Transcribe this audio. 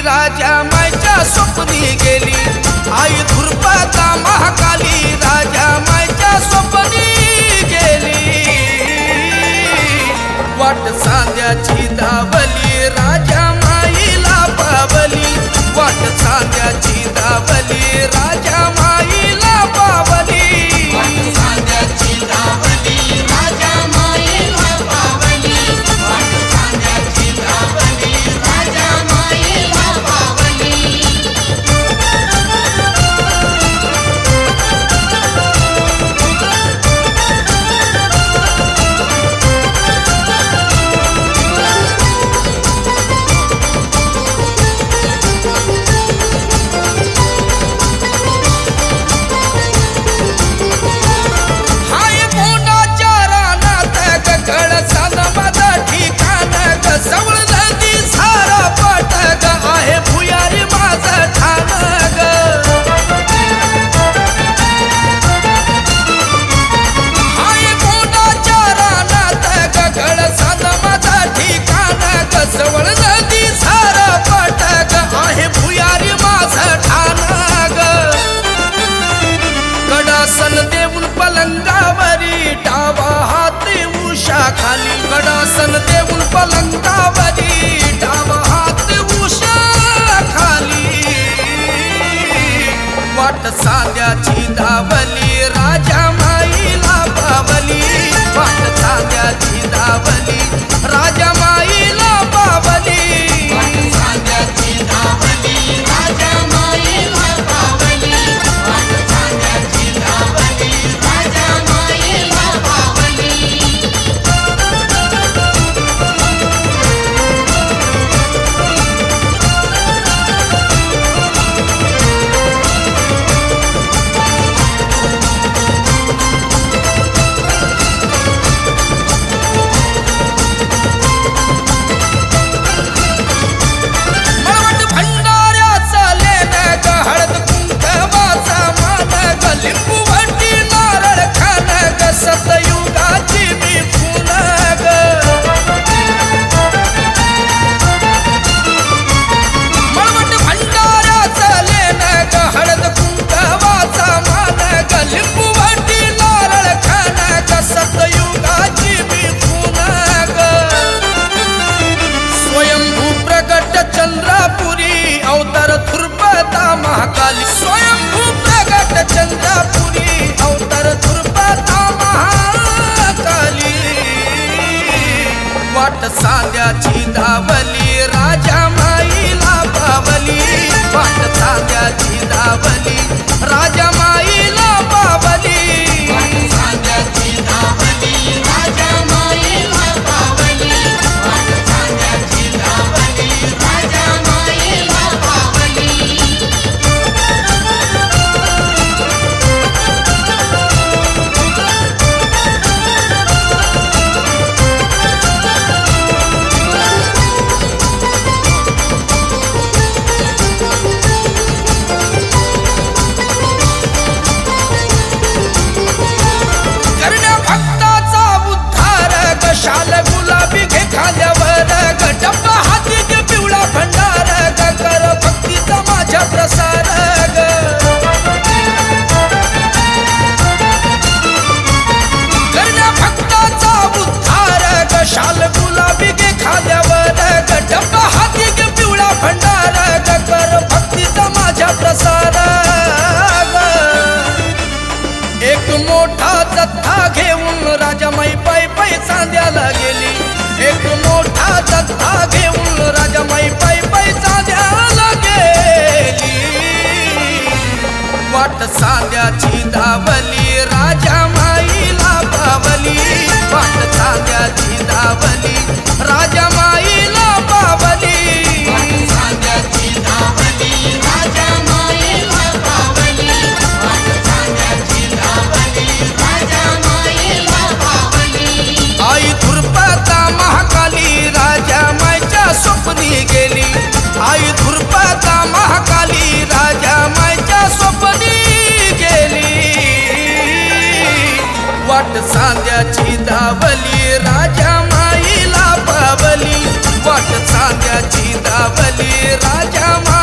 राजा मायच्या स्वप्नी गेली। आई धुरपदा महाकाली राजा मायच्या स्वप्नी गेली। वाट सांध्याची धावली राजा माईला पावली। वाट सांध्याची धावली राजा माईला पावली। वाट सांध्याची धावली राजा माईला पावली। वाट सांध्याची धावली राजा माईला पावली। पलंगावरी डावा हात उषा खाली। गडासन देऊन पलंगावरी डावा हात उषा खाली। वाट सांध्याची धावली राजा माईला पावली। वाट सांध्याची धावली राजा माईला पावली। वाट सांध्याची धावली राजा माईला पावली। वाट सांध्याची धावली राजा माईला पावली। मळवट भंडाऱ्याचा लेन ग हळद कुंकवाचा मान ग लिंबू वटी नारळ खान ग सतयुगाची मी फुल ग। मळवट भंडाऱ्याचा लेन ग हळद कुंकवाचा मान ग लिंबू वटी नारळ खान ग सतयुगाची मी फुल ग। स्वयंभू प्रगट चंद्रापुरी अवतार धुरपदा महाकाली। स्वयंभू प्रगट चंद्रापुरी अवतार धुरपदा महाकाली। वाट सांध्याची धावली राजा माईला पावली। वाट सांध्याची धावली राजा माईला पावली। वाट सांध्याची धावली राजा माईला पावली। वाट सांध्याची धावली राजा माईला पावली। करण्या भक्ताचा उद्धार ग शाल गुलाबी घे खाल्यावर ग डब्बा हाती घे पिवळा भंडार ग कर भक्तीचा माझ्या प्रसार ग। करण्या भक्ताचा उद्धार ग शाल गुलाबी घे खाल्यावर ग डब्बा हाती घे पिवळा भंडार ग कर भक्तीचा माझ्या प्रसार ग। एक मोठा जत्था घेऊन राजामाई पाय पाय चांद्याला गेली। एक मोठा जत्था घेऊन राजामाई पाय पाय चांद्याला गेली। वाट सांध्याची धावली राजा माईला पावली। वाट सांध्याची धावली राजा माईला पावली। वाट सांध्याची धावली राजा माईला पावली। वाट सांध्याची धावली राजा माईला पावली। आई धुरपदा महाकाली राजा मायच्या स्वप्नी गेली। आई धुरपदा महाकाली राजा मायच्या स्वप्नी गेली। वाट सांध्याची धावली राजा माईला पावली। वाट सांध्याची चिंतावली राजा